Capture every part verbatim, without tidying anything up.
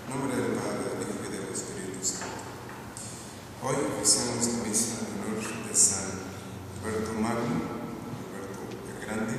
En nombre del Padre, del Hijo y del Espíritu Santo. Hoy oficiamos la misa en honor de San Alberto Magno, Alberto el Grande,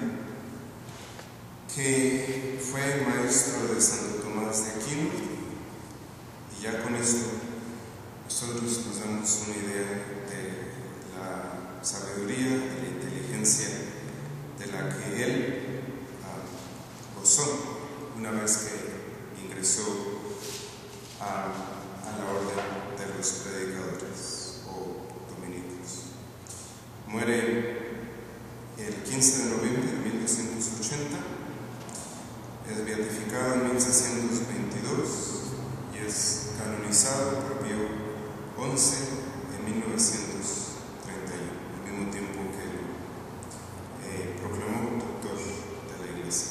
que fue maestro de Santo Tomás de Aquino, y ya con esto nosotros nos damos una idea de la sabiduría, de la inteligencia de la que él uh, gozó una vez que ingresó a, a la orden de los predicadores o dominicos. Muere el quince de noviembre de mil doscientos ochenta, es beatificado en mil seiscientos veintidós y es canonizado por Pío once en mil novecientos treinta y uno, al mismo tiempo que lo eh, proclamó doctor de la Iglesia.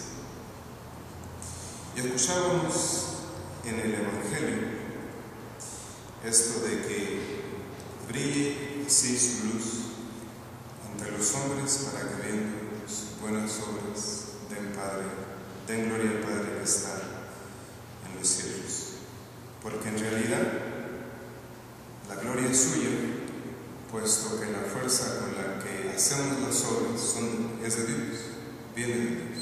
Y escuchábamos en el Evangelio esto de que brille así su luz ante los hombres para que viendo sus buenas obras den, Padre, den gloria al Padre que está en los cielos. Porque en realidad la gloria es suya, puesto que la fuerza con la que hacemos las obras son, es de Dios, viene de Dios.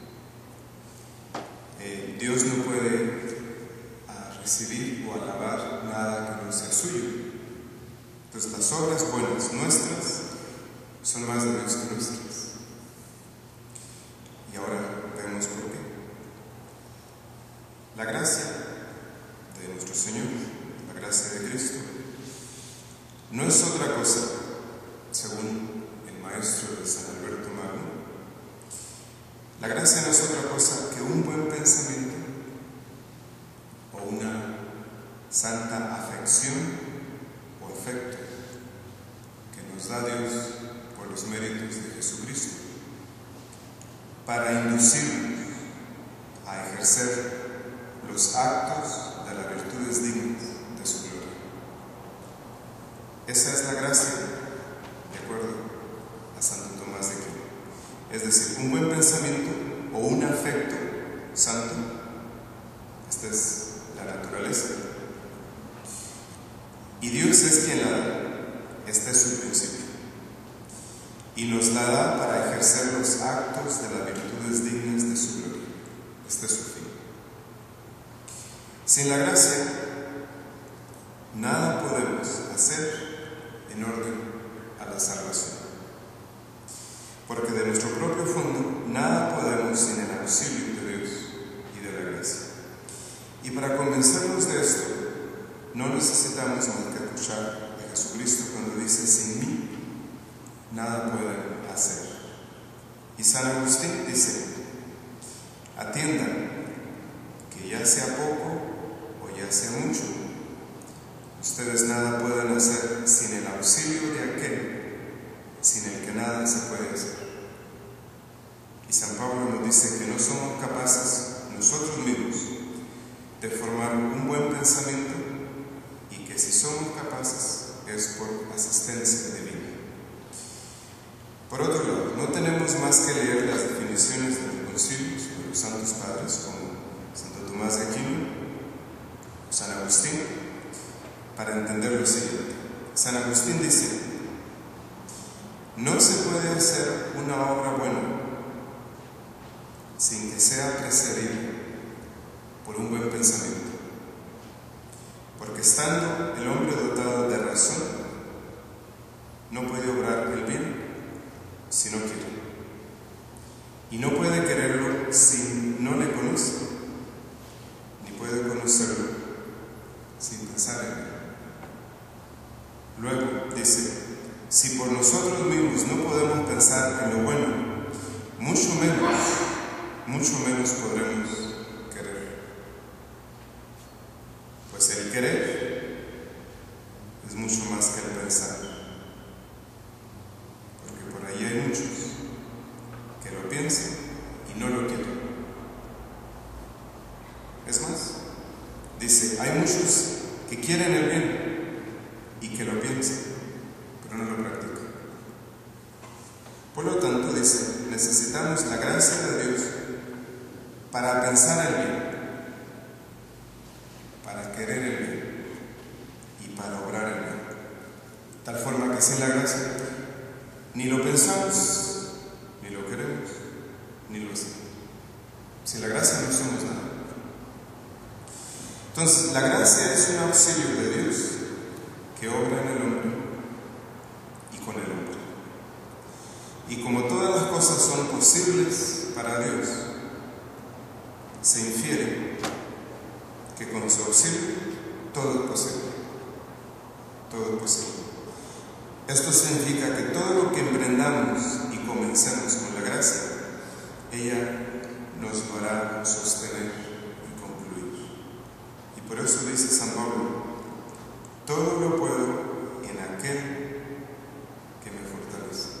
Eh, Dios no puede uh, recibir o alabar nada que no sea suyo. Entonces las obras buenas nuestras son más de Dios que nuestras. Y ahora vemos por qué. La gracia de nuestro Señor, la gracia de Cristo, no es otra cosa, según el maestro de San Alberto Magno. La gracia no es otra cosa que un buen pensamiento o una santa afección o afecto que nos da Dios por los méritos de Jesucristo para inducirnos a ejercer los actos de las virtudes dignas de su gloria. Esa es la gracia, de acuerdo a Santo Tomás de Aquino. Es decir, un buen pensamiento o un afecto santo. Esta es la naturaleza. Y Dios es quien la da. Este es su principio. Y nos la da para ejercer los actos de las virtudes dignas de su gloria. Este es su fin. Sin la gracia, nada podemos hacer en orden a la salvación. Porque de nuestro propio fondo, nada podemos sin el auxilio de Dios y de la gracia. Y para convencernos de esto, no necesitamos más que escuchar a Jesucristo cuando dice: sin mí, nada pueden hacer. Y San Agustín dice: atiendan que ya sea poco o ya sea mucho, ustedes nada pueden hacer sin el auxilio de aquel sin el que nada se puede hacer. Y San Pablo nos dice que no somos capaces nosotros mismos de formar un buen pensamiento, y que si somos capaces es por asistencia divina. Por otro lado, no tenemos más que leer las definiciones de los concilios de los santos padres como Santo Tomás de Aquino o San Agustín para entender lo siguiente. San Agustín dice: no se puede hacer una obra buena sin que sea precedida por un buen pensamiento, porque estando el hombre dotado de razón, no puede obrar el bien si no quiere, y no puede quererlo si no le conoce, ni puede conocerlo sin pensar en él. Luego dice: si por nosotros mismos no podemos pensar en lo bueno, mucho menos, mucho menos podremos querer. Pues el querer es mucho más que el pensar. Porque por ahí hay muchos que lo piensan y no lo quieren. Es más, dice, hay muchos que quieren el bien y que lo piensan, pero no lo practican. Por lo tanto, dice, necesitamos la gracia de Dios para pensar el bien, querer el bien y para obrar el bien. Tal forma que sin la gracia ni lo pensamos, ni lo queremos, ni lo hacemos. Sin la gracia no somos nada. Entonces, la gracia es un auxilio de Dios que obra en el hombre y con el hombre. Y como todas las cosas son posibles para Dios, se infiere que con su auxilio todo es posible. Todo es posible. Esto significa que todo lo que emprendamos y comencemos con la gracia, ella nos lo hará sostener y concluir. Y por eso dice San Pablo: todo lo puedo en aquel que me fortalece.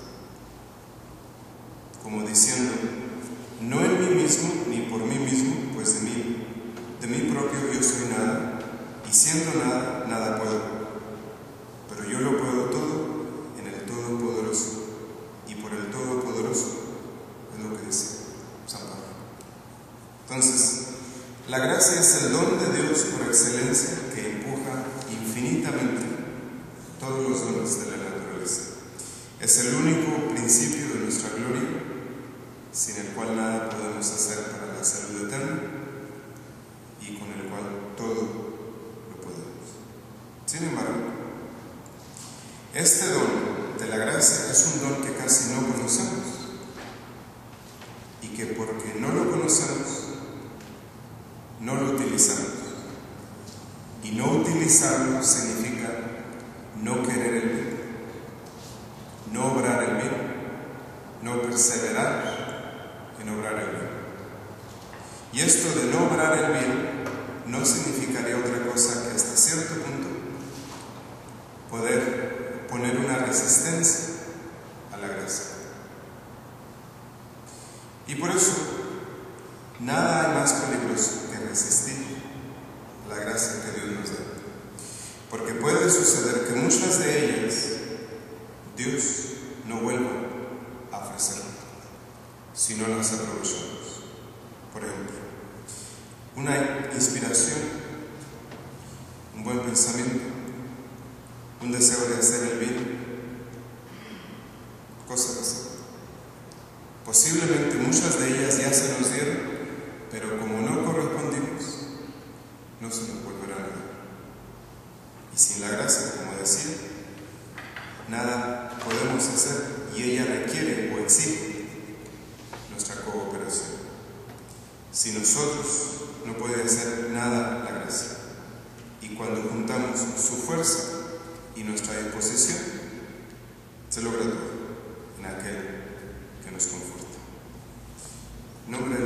Como diciendo, no en mí mismo ni por mí mismo, pues de mí, de mí propio yo soy nada, y siendo nada, nada puedo. Pero yo lo puedo todo en el Todopoderoso, y por el Todopoderoso es lo que dice San Pablo. Entonces, la gracia es el don de Dios por excelencia que empuja infinitamente todos los dones de la naturaleza. Es el único principio de nuestra gloria, sin el cual nada podemos hacer para la salud eterna y con el cual todo lo podemos. Sin embargo, este don de la gracia es un don que casi no conocemos y que porque no lo conocemos, no lo utilizamos. Y no utilizarlo significa no querer el bien, no obrar el bien, no perseverar en obrar el bien. Y esto de no obrar el bien no significaría otra cosa que hasta cierto punto poder poner una resistencia a la gracia. Y por eso, nada hay más peligroso que resistir la gracia que Dios nos da. Porque puede suceder que muchas de ellas Dios no vuelva a ofrecer si no las aprovechamos. Por ejemplo, una inspiración, un buen pensamiento, un deseo de hacer el bien, cosas así. Posiblemente muchas de ellas ya se nos dieron, pero como no correspondimos, no se nos volverá a dar. Y sin la gracia, como decía, nada podemos hacer, y ella requiere o exige nuestra cooperación. Si nosotros no puede hacer nada la gracia, y cuando juntamos su fuerza y nuestra disposición, se logra todo en aquel que nos conforta. En nombre de